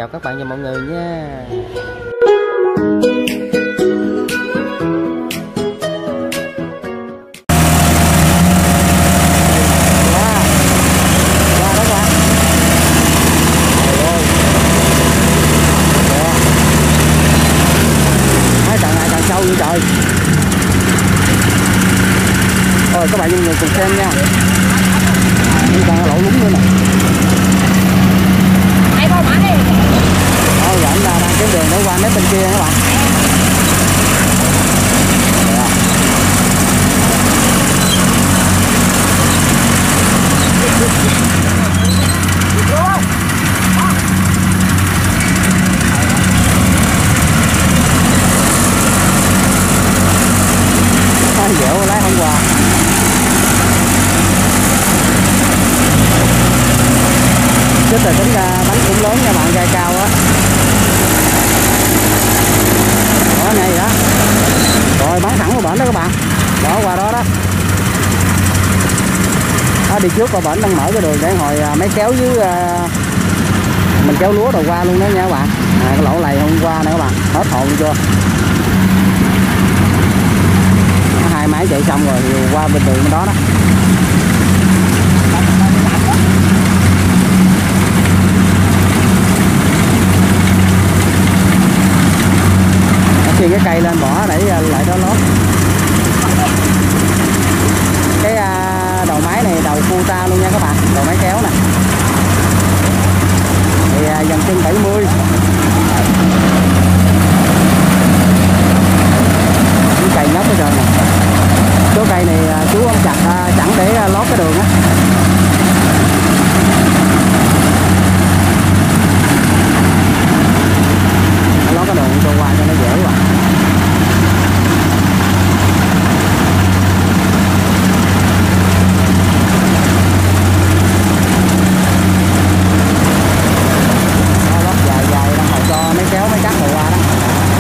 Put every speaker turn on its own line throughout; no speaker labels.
chào các bạn và mọi người nha. Trời ôi, các bạn mọi người cùng xem nha, chúng ta lỗ lúng nữa nè. Ôi giờ anh ta đang kiếm đường để qua mấy bên kia các bạn. Dẻo lái không qua. Chứ từ tính ra bánh cũng lớn nha bạn, gai cao á. Đó này đó. Rồi bắn thẳng vào bển đó các bạn. Bỏ qua đó đó. Đó, đi trước qua bển đang mở cái đường để hồi máy kéo dưới mình kéo lúa rồi qua luôn đó nha các bạn. Cái lỗ này hôm qua nè các bạn, hết hồn chưa. Hai máy chạy xong rồi thì qua bên đường bên đó đó. Khi cái cây lên bỏ để lại đó lót. Cái đầu máy này đầu Futa luôn nha các bạn, đầu máy kéo nè. Thì dòng chân 70. Cái cây nhóc hết trơn nè. Số cây này chú ông chặt chẳng để lót cái đường á. Lót cái đường cho qua cho nó dễ quá. Lót dài dài đang hồi cho mấy kéo mấy cắt rồi qua đó.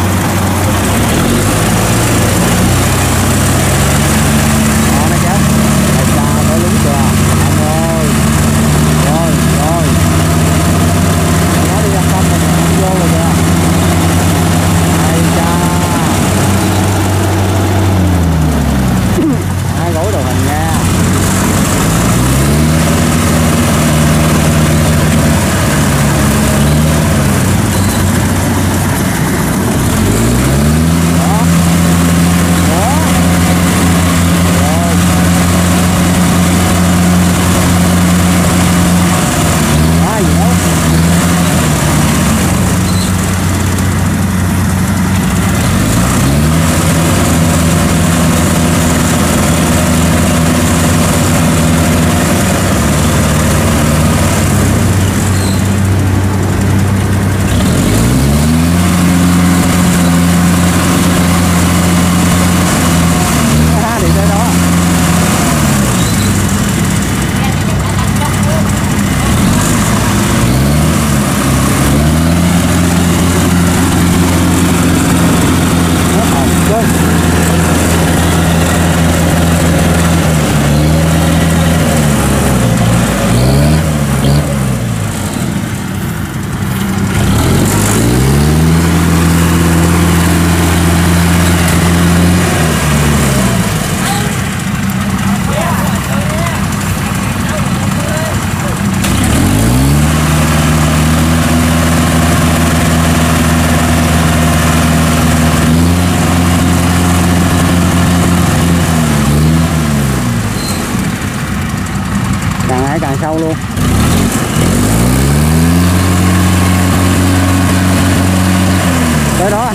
Càng sâu luôn. Tới đó.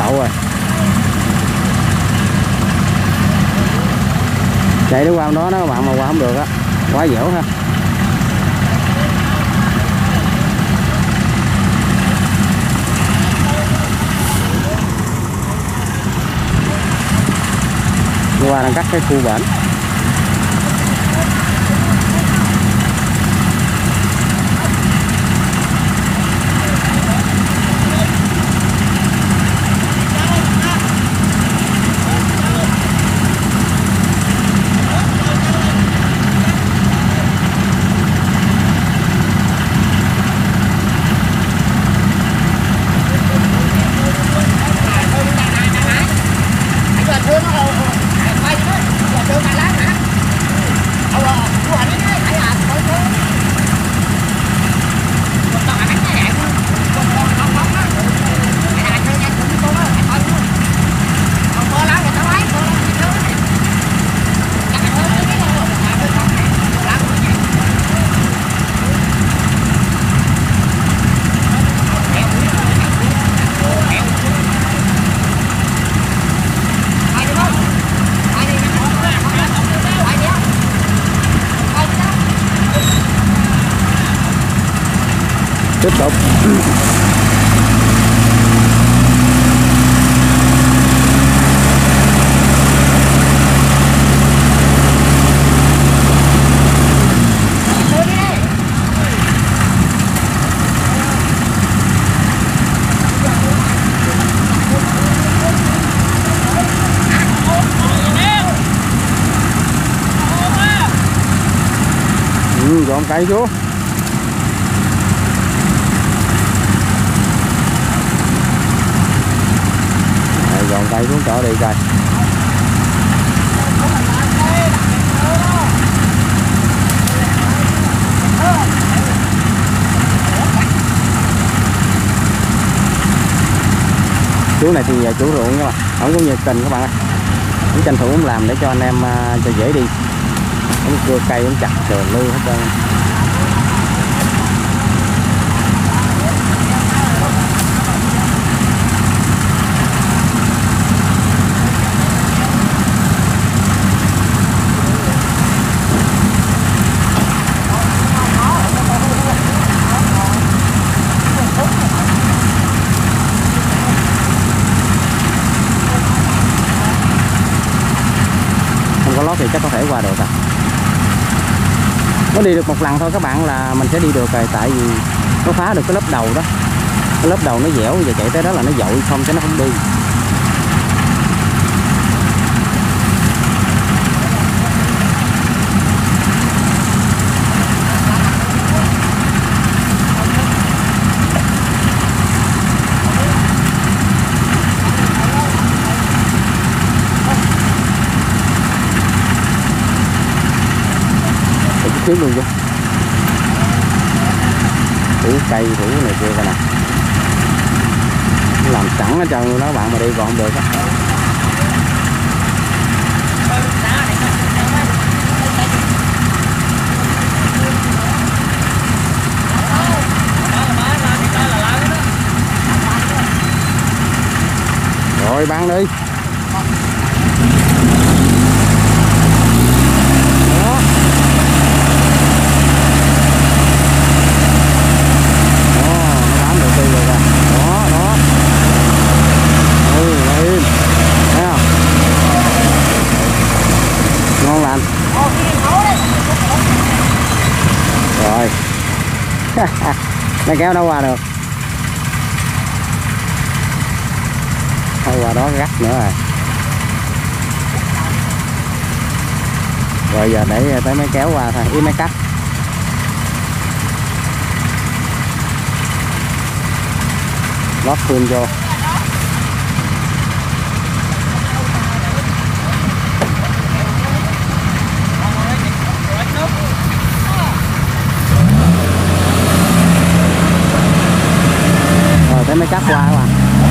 đậu rồi. Chạy đi qua hôm đó các bạn, mà qua không được á, quá dẻo ha. Qua đang cắt cái khu bển. Tiếp tục. Dọn cây xuống. Dọn cây xuống chỗ đi coi. Chú này thì chủ ruộng các bạn, không có nhiệt tình các bạn ơi. Cũng tranh thủ cũng làm để cho anh em cho dễ đi. Cũng cưa cây cũng chặt rồi lưu hết trơn. Thì chắc có thể qua được à. Nó đi được một lần thôi các bạn là mình sẽ đi được rồi, tại vì nó phá được cái lớp đầu đó. Cái lớp đầu nó dẻo, giờ chạy tới đó là nó dội không chứ nó không đi. Trước luôn chứ, thủ cây thủ này kia coi nè, làm sẵn ở trơn luôn đó bạn, mà đi còn không được á. Rồi băng đi. Rồi nó kéo đâu qua được, thôi qua đó gắt nữa rồi. Rồi giờ để tới máy kéo qua thôi, ý máy cắt. Lót phun vô. Rồi tới máy cắt qua các bạn.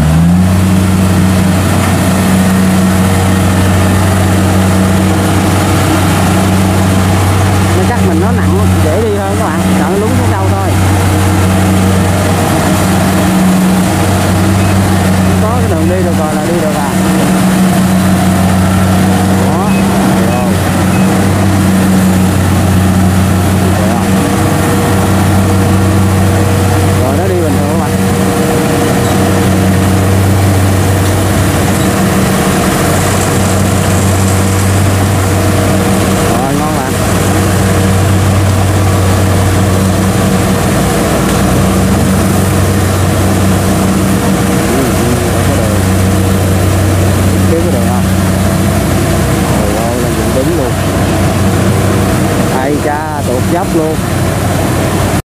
Máy cắt mình nó nặng dễ đi hơn các bạn, sợ nó lún xuống đâu thôi. Không có cái đường đi được rồi. cứng luôn. Ai cha tuột dốc luôn.